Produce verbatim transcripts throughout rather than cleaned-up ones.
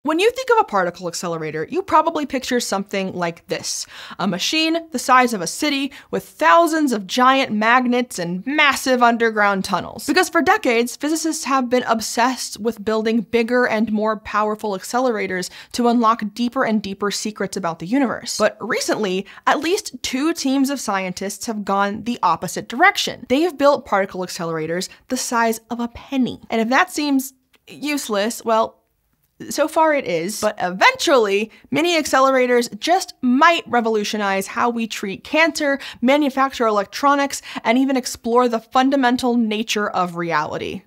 When you think of a particle accelerator, you probably picture something like this. A machine the size of a city with thousands of giant magnets and massive underground tunnels. Because for decades, physicists have been obsessed with building bigger and more powerful accelerators to unlock deeper and deeper secrets about the universe. But recently, at least two teams of scientists have gone the opposite direction. They have built particle accelerators the size of a penny. And if that seems useless, well, so far it is, but eventually, mini accelerators just might revolutionize how we treat cancer, manufacture electronics, and even explore the fundamental nature of reality.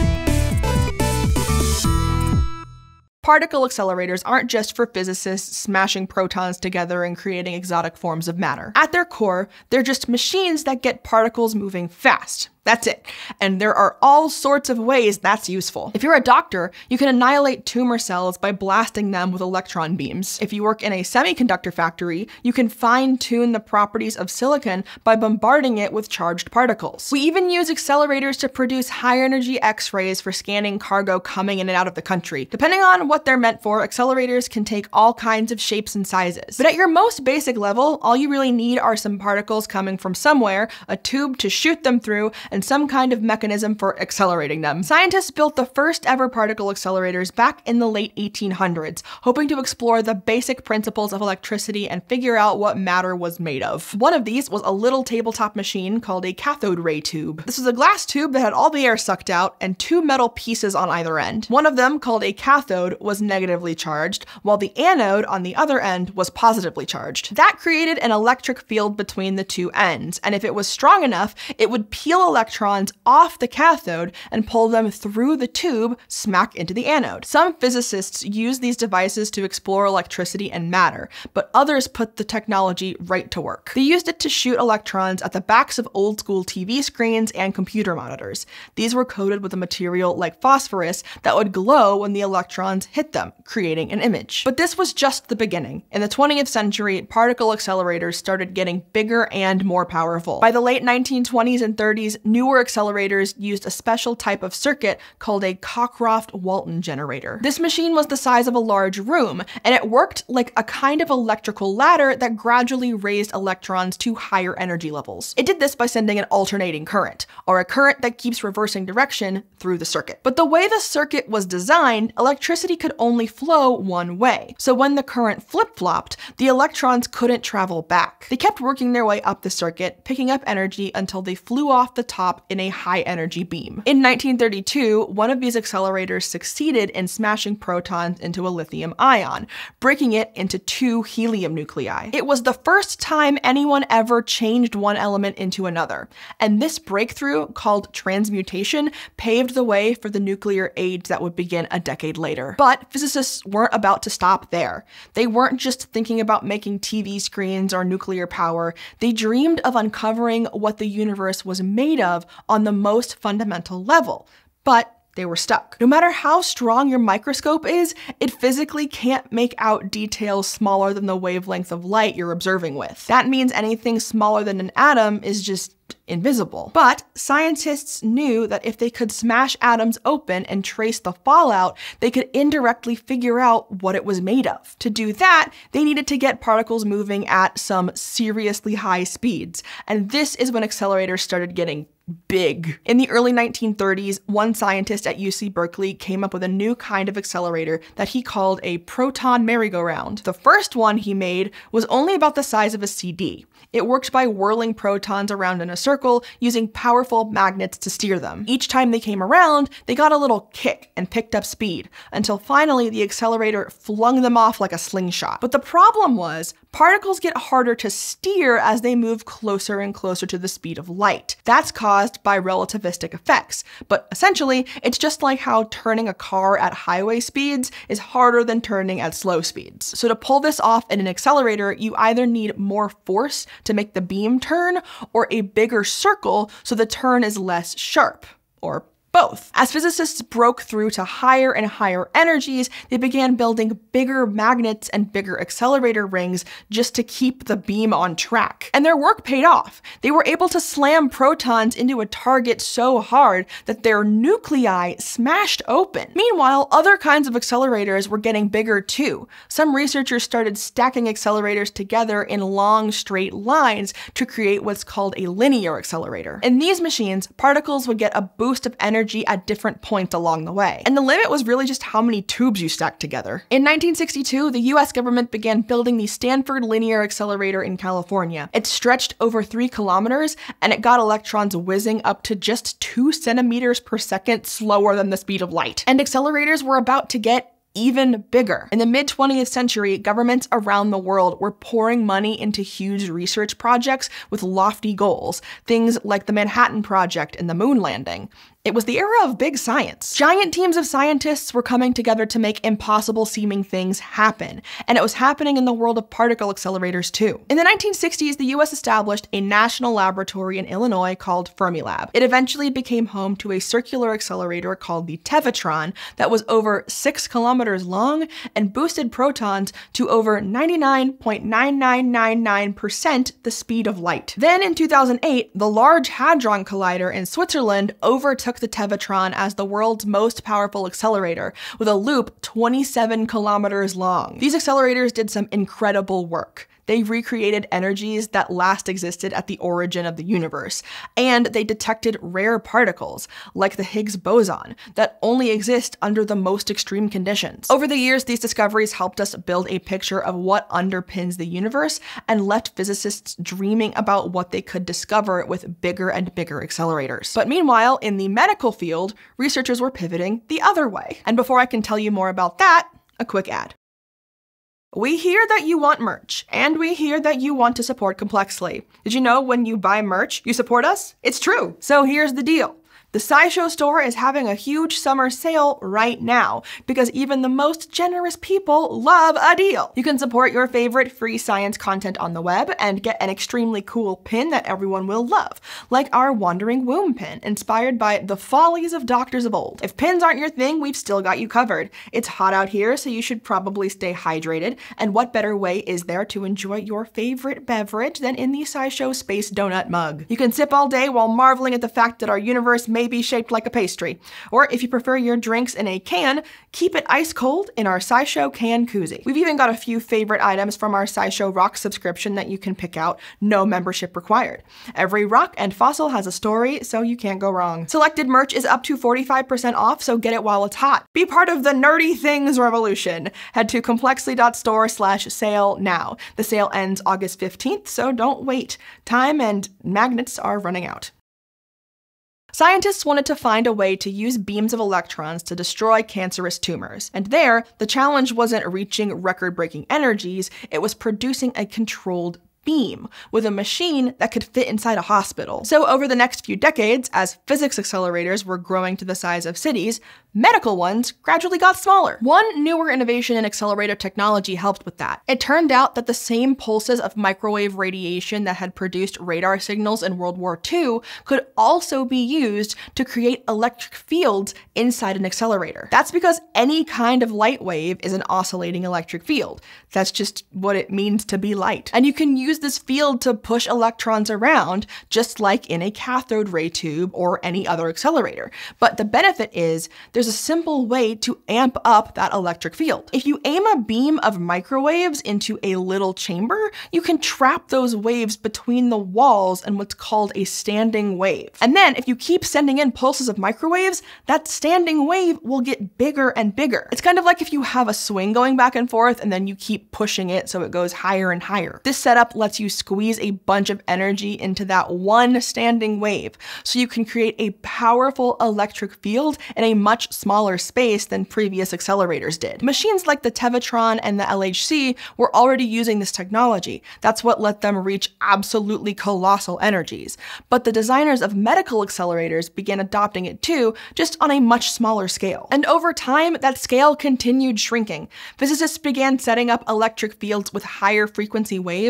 Particle accelerators aren't just for physicists smashing protons together and creating exotic forms of matter. At their core, they're just machines that get particles moving fast. That's it. And there are all sorts of ways that's useful. If you're a doctor, you can annihilate tumor cells by blasting them with electron beams. If you work in a semiconductor factory, you can fine-tune the properties of silicon by bombarding it with charged particles. We even use accelerators to produce high-energy X-rays for scanning cargo coming in and out of the country. Depending on what they're meant for, accelerators can take all kinds of shapes and sizes. But at your most basic level, all you really need are some particles coming from somewhere, a tube to shoot them through, and some kind of mechanism for accelerating them. Scientists built the first ever particle accelerators back in the late eighteen hundreds, hoping to explore the basic principles of electricity and figure out what matter was made of. One of these was a little tabletop machine called a cathode ray tube. This was a glass tube that had all the air sucked out and two metal pieces on either end. One of them, called a cathode, was negatively charged, while the anode on the other end was positively charged. That created an electric field between the two ends, and if it was strong enough, it would peel electrons electrons off the cathode and pull them through the tube smack into the anode. Some physicists use these devices to explore electricity and matter, but others put the technology right to work. They used it to shoot electrons at the backs of old school T V screens and computer monitors. These were coated with a material like phosphorus that would glow when the electrons hit them, creating an image. But this was just the beginning. In the twentieth century, particle accelerators started getting bigger and more powerful. By the late nineteen twenties and thirties, newer accelerators used a special type of circuit called a Cockcroft-Walton generator. This machine was the size of a large room, and it worked like a kind of electrical ladder that gradually raised electrons to higher energy levels. It did this by sending an alternating current, or a current that keeps reversing direction through the circuit. But the way the circuit was designed, electricity could only flow one way. So when the current flip-flopped, the electrons couldn't travel back. They kept working their way up the circuit, picking up energy until they flew off the top in a high-energy beam. In nineteen thirty-two, one of these accelerators succeeded in smashing protons into a lithium ion, breaking it into two helium nuclei. It was the first time anyone ever changed one element into another, and this breakthrough, called transmutation, paved the way for the nuclear age that would begin a decade later. But physicists weren't about to stop there. They weren't just thinking about making T V screens or nuclear power. They dreamed of uncovering what the universe was made of on the most fundamental level. But they were stuck. No matter how strong your microscope is, it physically can't make out details smaller than the wavelength of light you're observing with. That means anything smaller than an atom is just invisible. But scientists knew that if they could smash atoms open and trace the fallout, they could indirectly figure out what it was made of. To do that, they needed to get particles moving at some seriously high speeds. And this is when accelerators started getting big. In the early nineteen thirties, one scientist at U C Berkeley came up with a new kind of accelerator that he called a proton merry-go-round. The first one he made was only about the size of a C D. It worked by whirling protons around in a circle using powerful magnets to steer them. Each time they came around, they got a little kick and picked up speed, until finally the accelerator flung them off like a slingshot. But the problem was, particles get harder to steer as they move closer and closer to the speed of light. That's caused by relativistic effects, but essentially, it's just like how turning a car at highway speeds is harder than turning at slow speeds. So to pull this off in an accelerator, you either need more force to make the beam turn, or a bigger circle so the turn is less sharp, or Both. As physicists broke through to higher and higher energies, they began building bigger magnets and bigger accelerator rings just to keep the beam on track. And their work paid off. They were able to slam protons into a target so hard that their nuclei smashed open. Meanwhile, other kinds of accelerators were getting bigger too. Some researchers started stacking accelerators together in long, straight lines to create what's called a linear accelerator. In these machines, particles would get a boost of energy at different points along the way. And the limit was really just how many tubes you stacked together. In nineteen sixty-two, the U S government began building the Stanford Linear Accelerator in California. It stretched over three kilometers, and it got electrons whizzing up to just two centimeters per second slower than the speed of light. And accelerators were about to get even bigger. In the mid twentieth century, governments around the world were pouring money into huge research projects with lofty goals, things like the Manhattan Project and the moon landing. It was the era of big science. Giant teams of scientists were coming together to make impossible-seeming things happen, and it was happening in the world of particle accelerators too. In the nineteen sixties, the U S established a national laboratory in Illinois called Fermilab. It eventually became home to a circular accelerator called the Tevatron that was over six kilometers long and boosted protons to over ninety-nine point nine nine nine nine percent the speed of light. Then in two thousand eight, the Large Hadron Collider in Switzerland overtook the Tevatron as the world's most powerful accelerator, with a loop twenty-seven kilometers long. These accelerators did some incredible work. They recreated energies that last existed at the origin of the universe, and they detected rare particles, like the Higgs boson, that only exist under the most extreme conditions. Over the years, these discoveries helped us build a picture of what underpins the universe and left physicists dreaming about what they could discover with bigger and bigger accelerators. But meanwhile, in the medical field, researchers were pivoting the other way. And before I can tell you more about that, a quick ad. We hear that you want merch, and we hear that you want to support Complexly. Did you know when you buy merch, you support us? It's true. So here's the deal. The SciShow store is having a huge summer sale right now, because even the most generous people love a deal. You can support your favorite free science content on the web and get an extremely cool pin that everyone will love, like our Wandering Womb pin, inspired by the follies of doctors of old. If pins aren't your thing, we've still got you covered. It's hot out here, so you should probably stay hydrated, and what better way is there to enjoy your favorite beverage than in the SciShow Space Donut mug? You can sip all day while marveling at the fact that our universe may be shaped like a pastry. Or if you prefer your drinks in a can, keep it ice cold in our SciShow can koozie. We've even got a few favorite items from our SciShow Rock subscription that you can pick out, no membership required. Every rock and fossil has a story, so you can't go wrong. Selected merch is up to forty-five percent off, so get it while it's hot. Be part of the nerdy things revolution. Head to complexly dot store slash sale now. The sale ends August fifteenth, so don't wait. Time and magnets are running out. Scientists wanted to find a way to use beams of electrons to destroy cancerous tumors. And there, the challenge wasn't reaching record-breaking energies, it was producing a controlled beam with a machine that could fit inside a hospital. So over the next few decades, as physics accelerators were growing to the size of cities, medical ones gradually got smaller. One newer innovation in accelerator technology helped with that. It turned out that the same pulses of microwave radiation that had produced radar signals in World War Two could also be used to create electric fields inside an accelerator. That's because any kind of light wave is an oscillating electric field. That's just what it means to be light. And you can use this field to push electrons around, just like in a cathode ray tube or any other accelerator. But the benefit is there's a simple way to amp up that electric field. If you aim a beam of microwaves into a little chamber, you can trap those waves between the walls in what's called a standing wave. And then if you keep sending in pulses of microwaves, that standing wave will get bigger and bigger. It's kind of like if you have a swing going back and forth and then you keep pushing it so it goes higher and higher. This setup lets you squeeze a bunch of energy into that one standing wave, so you can create a powerful electric field in a much smaller space than previous accelerators did. Machines like the Tevatron and the L H C were already using this technology. That's what let them reach absolutely colossal energies. But the designers of medical accelerators began adopting it too, just on a much smaller scale. And over time, that scale continued shrinking. Physicists began setting up electric fields with higher frequency waves,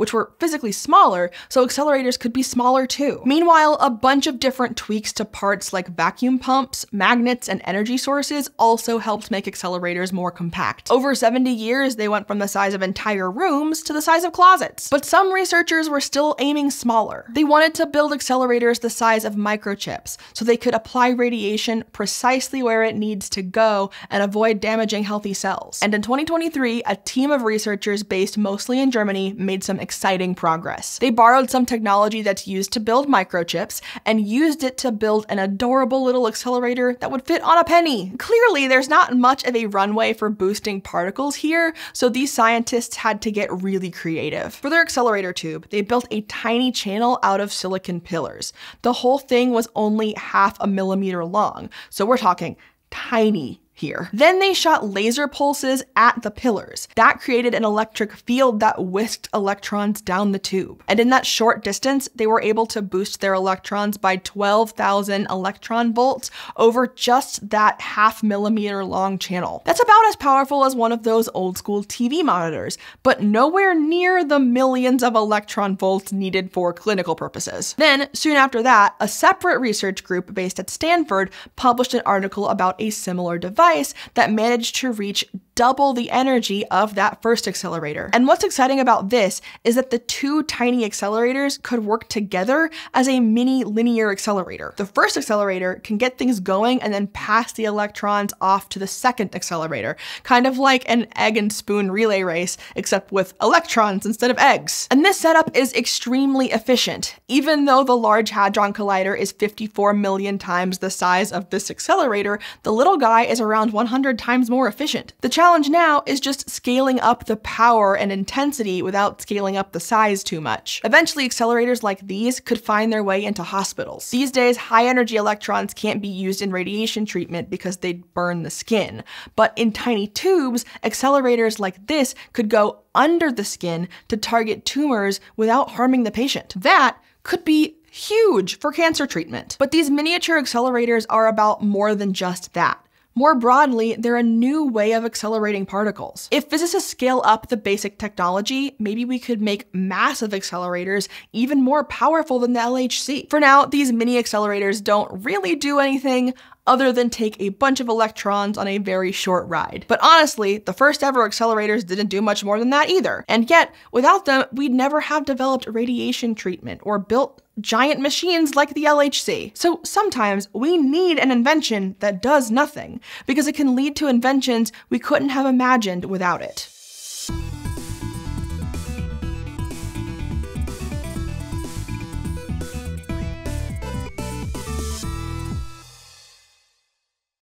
which were physically smaller, so accelerators could be smaller too. Meanwhile, a bunch of different tweaks to parts like vacuum pumps, magnets, and energy sources also helped make accelerators more compact. Over seventy years, they went from the size of entire rooms to the size of closets. But some researchers were still aiming smaller. They wanted to build accelerators the size of microchips, so they could apply radiation precisely where it needs to go and avoid damaging healthy cells. And in twenty twenty-three, a team of researchers based mostly in Germany made some exciting progress. They borrowed some technology that's used to build microchips and used it to build an adorable little accelerator that would fit on a penny. Clearly, there's not much of a runway for boosting particles here, so these scientists had to get really creative. For their accelerator tube, they built a tiny channel out of silicon pillars. The whole thing was only half a millimeter long, so we're talking tiny here. Then they shot laser pulses at the pillars. That created an electric field that whisked electrons down the tube. And in that short distance, they were able to boost their electrons by twelve thousand electron volts over just that half millimeter long channel. That's about as powerful as one of those old school T V monitors, but nowhere near the millions of electron volts needed for clinical purposes. Then, soon after that, a separate research group based at Stanford published an article about a similar device that managed to reach double the energy of that first accelerator. And what's exciting about this is that the two tiny accelerators could work together as a mini linear accelerator. The first accelerator can get things going and then pass the electrons off to the second accelerator, kind of like an egg and spoon relay race, except with electrons instead of eggs. And this setup is extremely efficient. Even though the Large Hadron Collider is fifty-four million times the size of this accelerator, the little guy is around one hundred times more efficient. The challenge now is just scaling up the power and intensity without scaling up the size too much. Eventually, accelerators like these could find their way into hospitals. These days, high energy electrons can't be used in radiation treatment because they'd burn the skin. But in tiny tubes, accelerators like this could go under the skin to target tumors without harming the patient. That could be huge for cancer treatment. But these miniature accelerators are about more than just that. More broadly, they're a new way of accelerating particles. If physicists scale up the basic technology, maybe we could make massive accelerators even more powerful than the L H C. For now, these mini accelerators don't really do anything other than take a bunch of electrons on a very short ride. But honestly, the first ever accelerators didn't do much more than that either. And yet, without them, we'd never have developed radiation treatment or built giant machines like the L H C. So sometimes we need an invention that does nothing, because it can lead to inventions we couldn't have imagined without it.